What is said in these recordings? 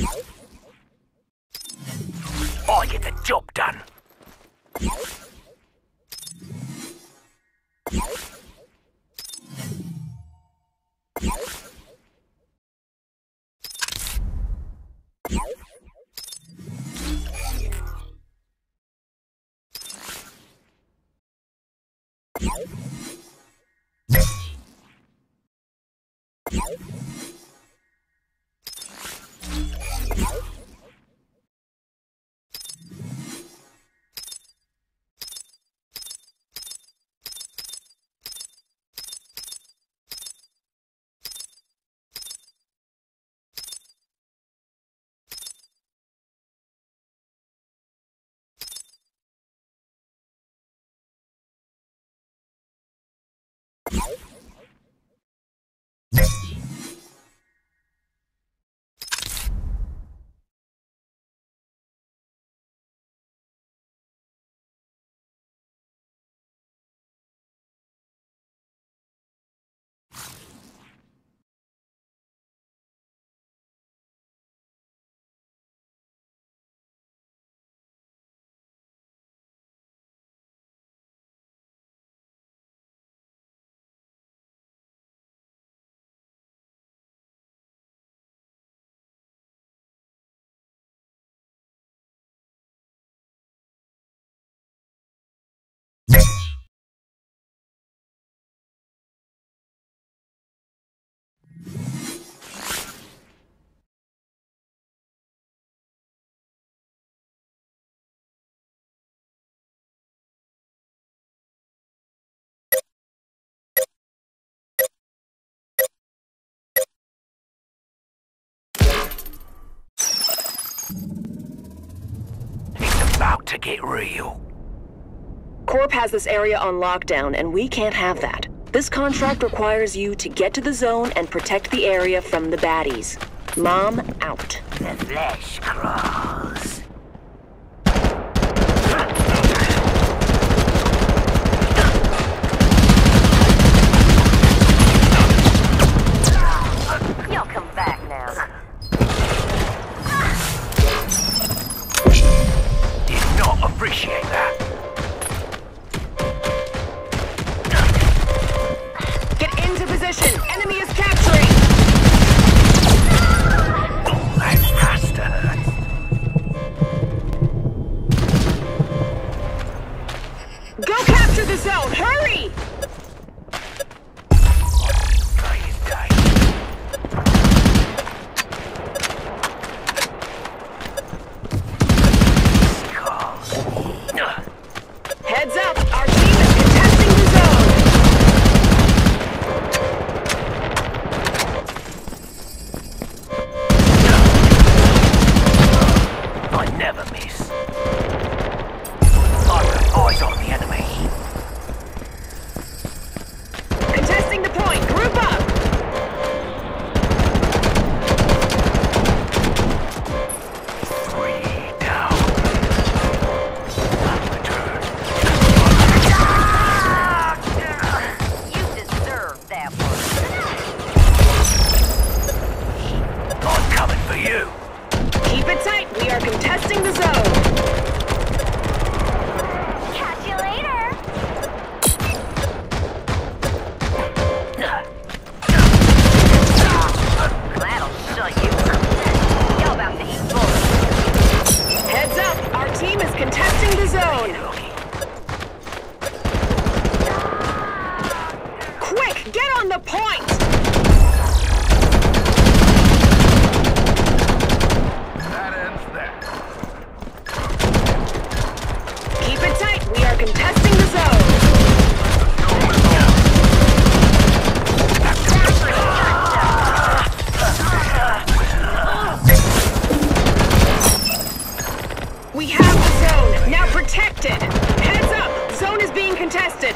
I get the job done. About to get real. Corp has this area on lockdown, and we can't have that. This contract requires you to get to the zone and protect the area from the baddies. Mom, out. The flesh crawls. You'll come back now. Appreciate that. Get into position! Enemy is capturing! Oh, that has to hurt. Go capture the zone! Hurry! Heads up! Our team is contesting the zone! I never miss. I've got eyes on the enemy. Contesting the point! Group up! Keep it tight, we are contesting the zone. Catch you later. That'll show you. You're about to eat bullets. Heads up, our team is contesting the zone. Quick, get on the point! Keep it tight, we are contesting the zone. We have the zone, now protect it. Heads up, zone is being contested.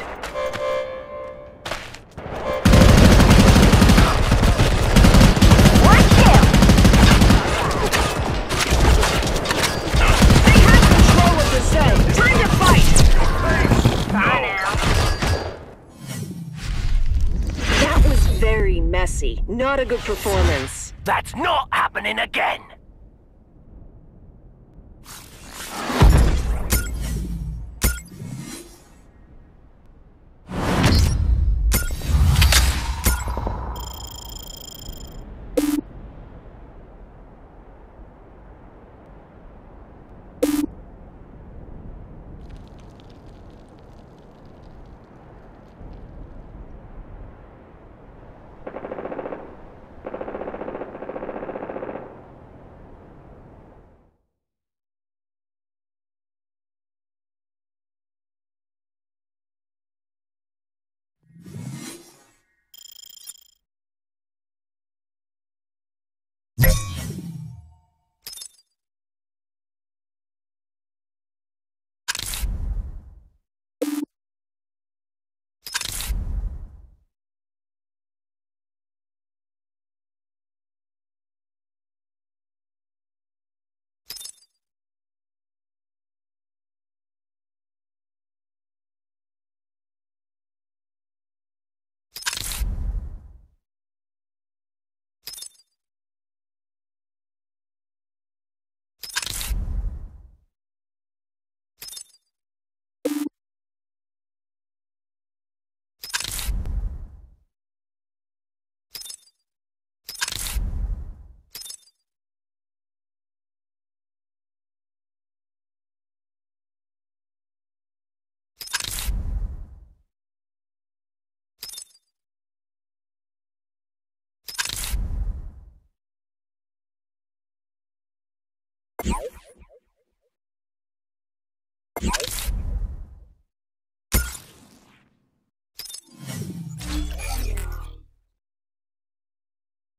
Messy. Not a good performance. That's not happening again.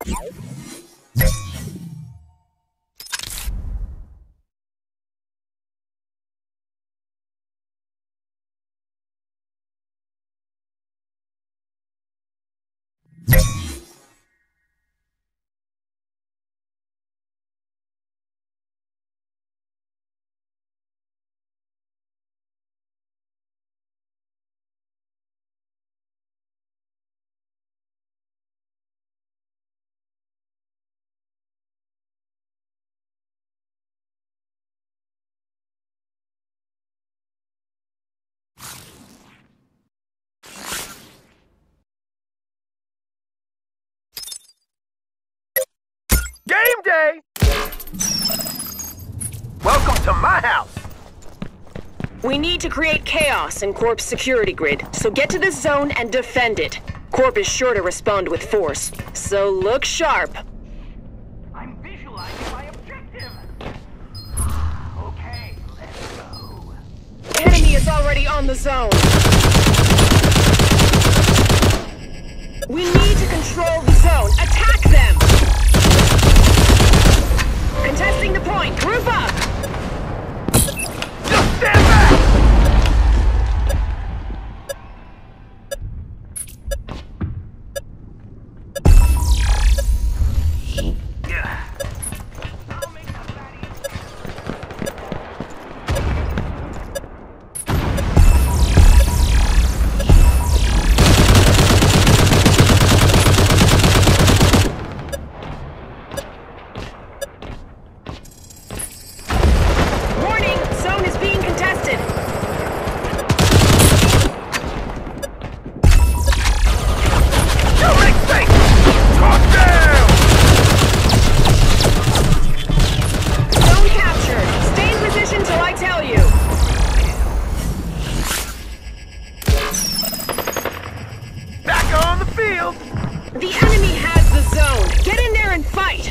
Game day! Welcome to my house! We need to create chaos in Corp's security grid, so get to this zone and defend it. Corp is sure to respond with force, so look sharp. I'm visualizing my objective! Okay, let's go. Enemy is already on the zone. We need to control the zone. Attack them! Contesting the point. Group up! Just stand back! I'll make that fatty. Warning! Zone is being contested. No make space! Talk down! Zone captured. Stay in position till I tell you. Back on the field! The enemy has the zone. Get in there and fight.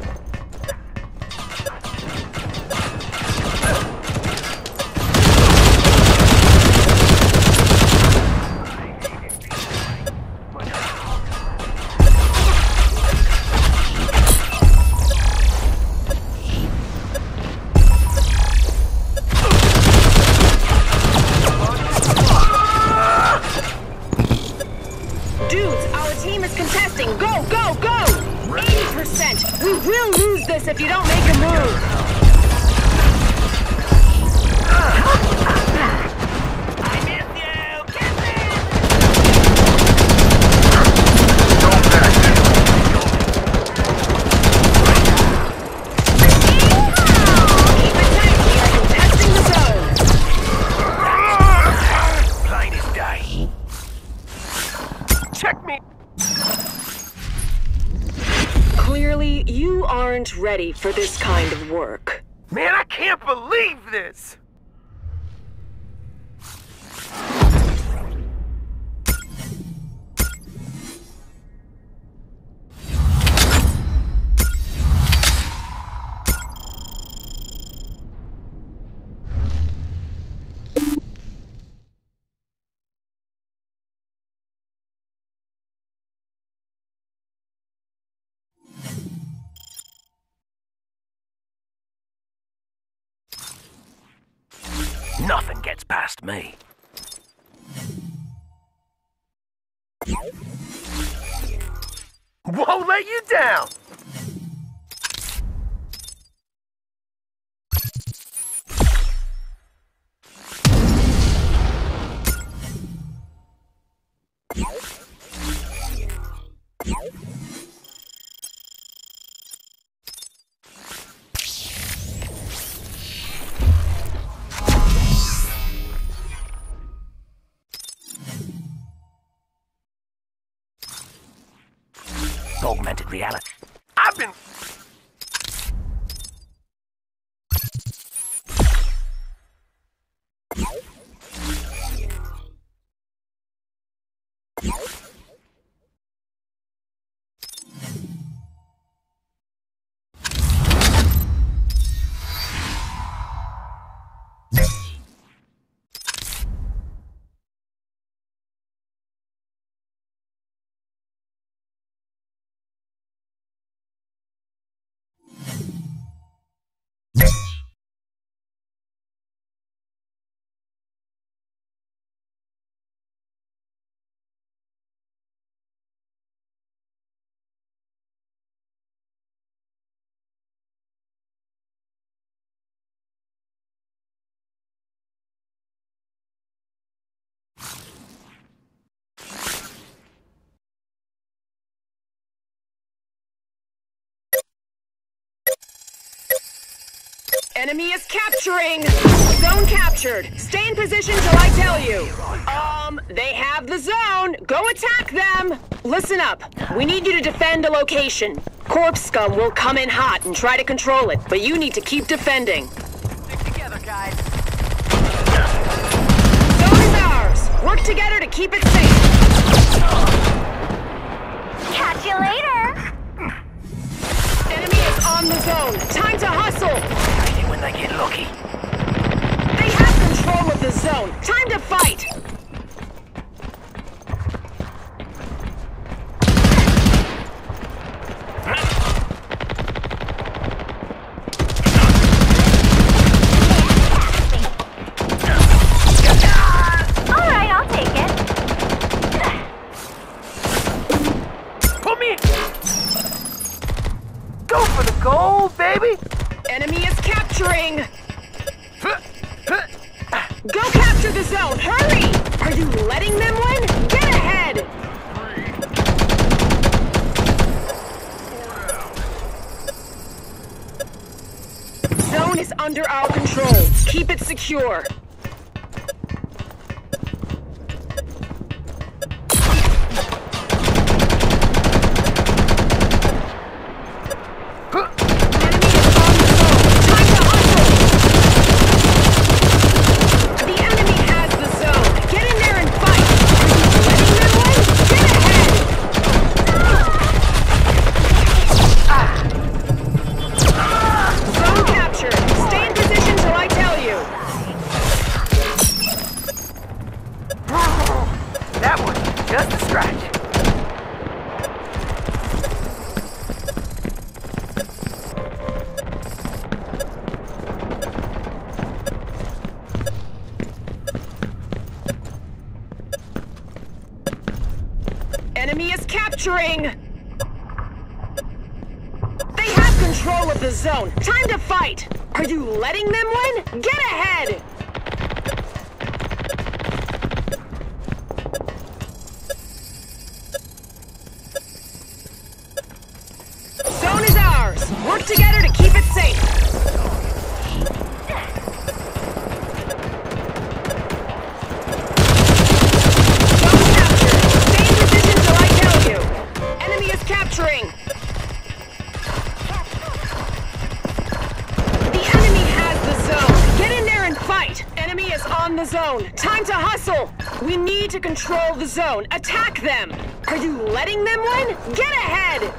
Dudes, our team is contesting. Go, go, go! 80%. We will lose this if you don't make a move. I miss you! Kiss me! Keep it tight. We are contesting the zone. Plain as day. Check me! Clearly, you aren't ready for this kind of work. Man, I can't believe this! Nothing gets past me. Won't let you down! Augmented reality. Enemy is capturing! Zone captured! Stay in position till I tell you! They have the zone! Go attack them! Listen up. We need you to defend a location. Corpse scum will come in hot and try to control it, but you need to keep defending. Stick together, guys. Zone is ours! Work together to keep it safe! Catch you later! Enemy is on the zone! Time to hustle! Hate it when they get lucky. They have control of the zone! Time to fight! Alright, I'll take it. Put me in. Go for the goal, baby. Enemy is capturing! Go capture the zone! Hurry! Are you letting them win? Get ahead! Zone is under our control. Keep it secure. That was just a scratch. Enemy is capturing! They have control of the zone! Time to fight! Are you letting them win? Get ahead! Zone is ours! Work together to keep it safe! Capturing! The enemy has the zone! Get in there and fight! Enemy is on the zone! Time to hustle! We need to control the zone! Attack them! Are you letting them win? Get ahead!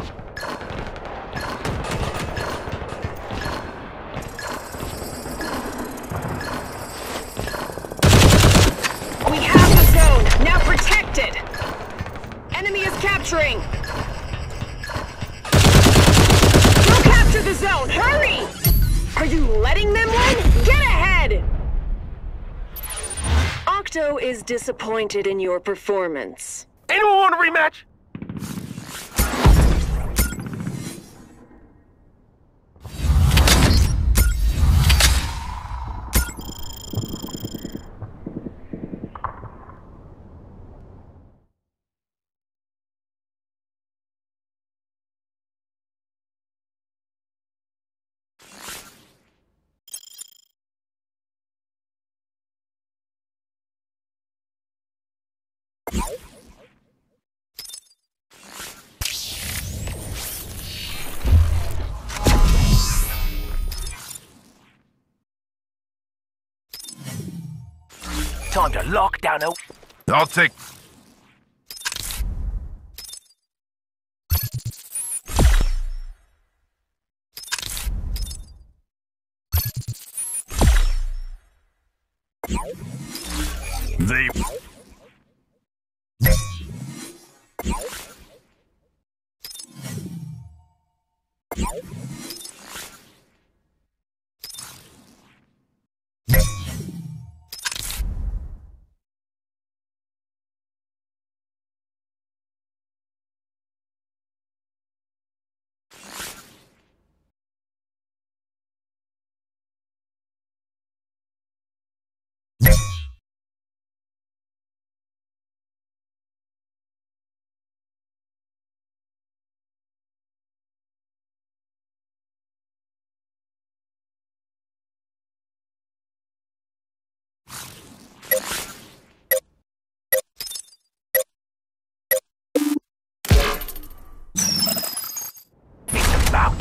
We have the zone! Now protect it! Enemy is capturing! To the zone! Hurry! Are you letting them win? Get ahead! Octo is disappointed in your performance. Anyone want a rematch? Time to lock down a... I'll take...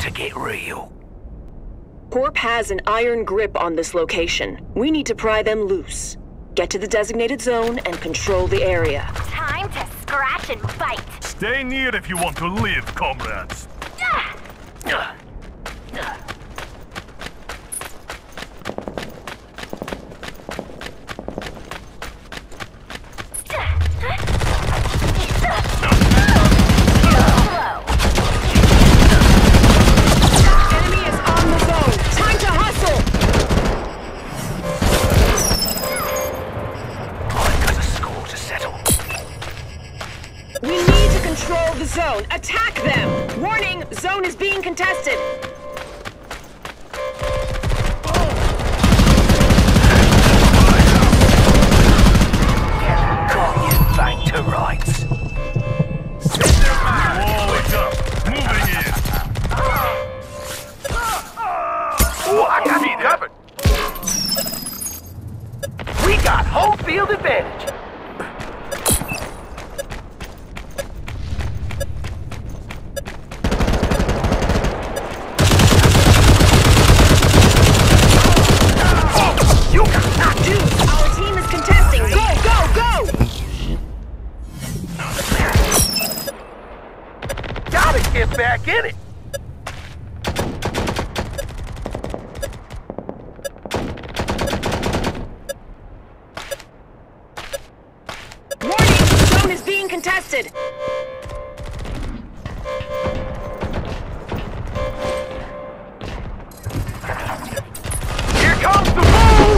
to get real. Corp has an iron grip on this location. We need to pry them loose. Get to the designated zone and control the area. Time to scratch and bite. Stay near if you want to live, comrades. Enemy is on the zone. Time to hustle! I've got a score to settle. We need to control the zone. Attack them! Warning, zone is being contested. Got you back to rights. Wall it up. Moving in. Oh, I got you covered. We got home field advantage. You got knocked out. Our team is contesting. Go, go, go! Gotta get back in it. Warning, zone is being contested. Here comes the move.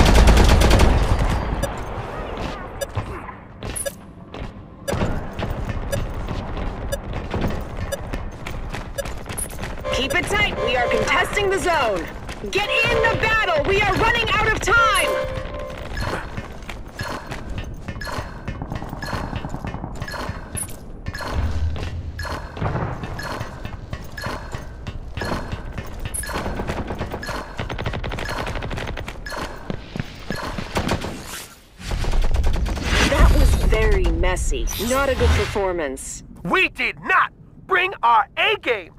Keep it tight. We are contesting the zone. Get in the battle. We are running out of time. That was very messy. Not a good performance. We did not bring our A game.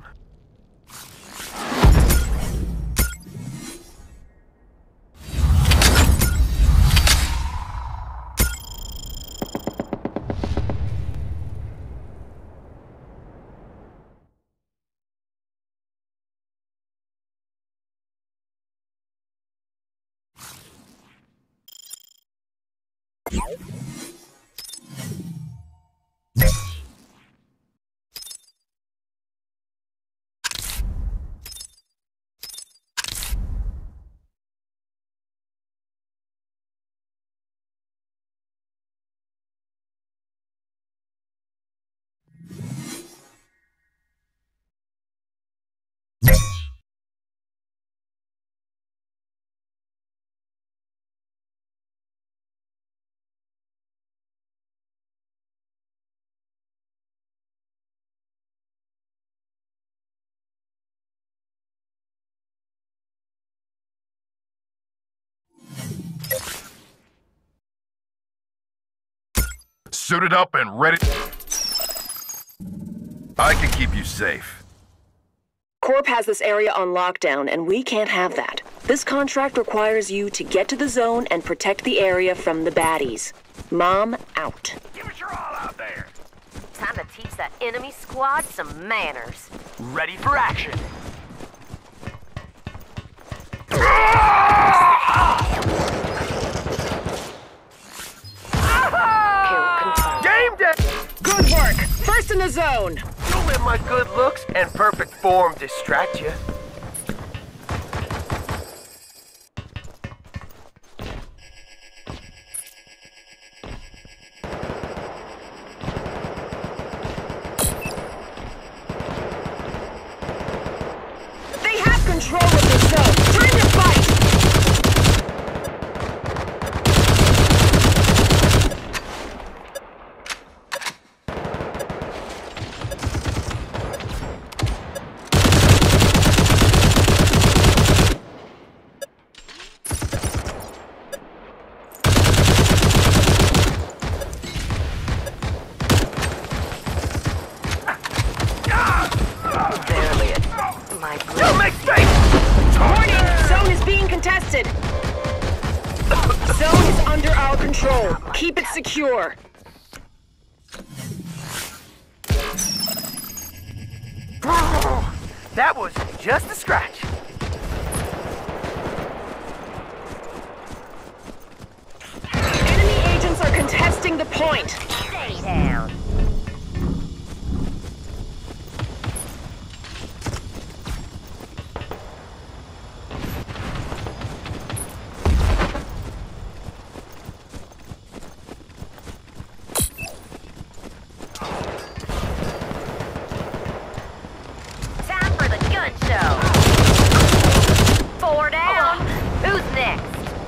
Suited up and ready. I can keep you safe. Corp has this area on lockdown, and we can't have that. This contract requires you to get to the zone and protect the area from the baddies. Mom, out. Give us your all out there. Time to teach that enemy squad some manners. Ready for action. Kill confirmed. Game day. Good work! First in the zone! Don't let my good looks and perfect form distract you. They have control of the zone. Time to fight! My Don't make space! Warning! Zone is being contested. Zone is under our control. Keep it secure. That was just a scratch. Enemy agents are contesting the point. Stay down. Time for the gun show. 4 down. Who's next?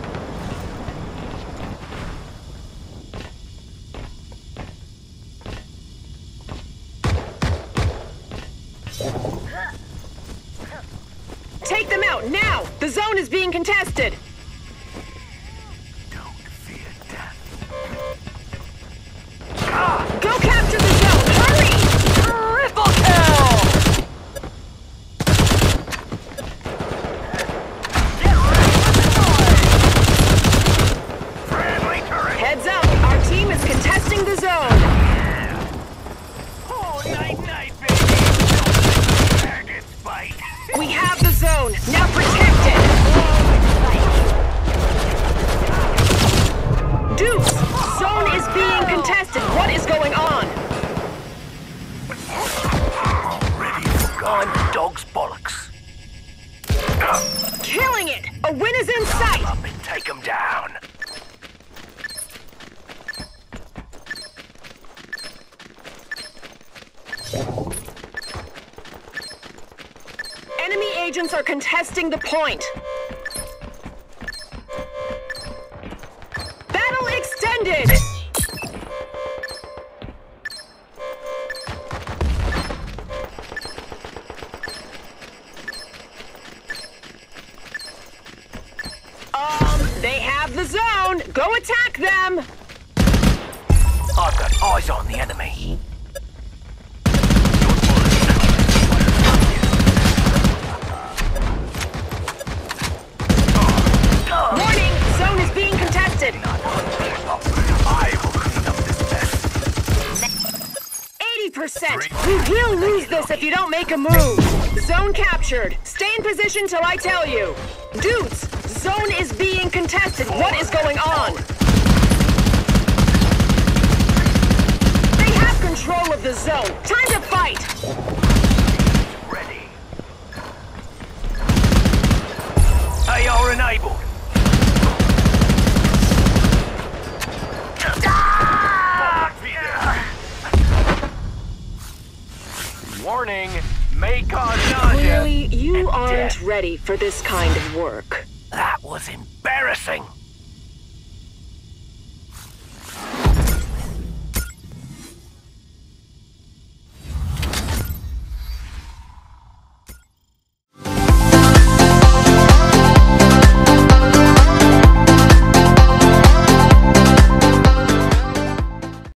Take them out now! The zone is being contested. Don't fear death. Go capture the zone! Hurry! Triple kill! Friendly turret! Heads up! Our team is contesting the zone. Oh, night-night, baby! Target's bite! We have the zone. Now protect it. Deuce! Zone is being contested. What is going on? Ready for gone dog's bollocks. Killing it! A win is in sight! Up and take him down. Enemy agents are contesting the point. Battle extended! They have the zone! Go attack them! I've got eyes on the enemy. Warning! Zone is being contested! I will clean up this mess. 80%! We will lose this if you don't make a move! Zone captured! Stay in position till I tell you! Dudes! Zone is being contested! What is going on? They have control of the zone! Time to fight! Ready. They are enabled. Warning, may cause nausea. Clearly, you and aren't death. ready for this kind of work. That was embarrassing.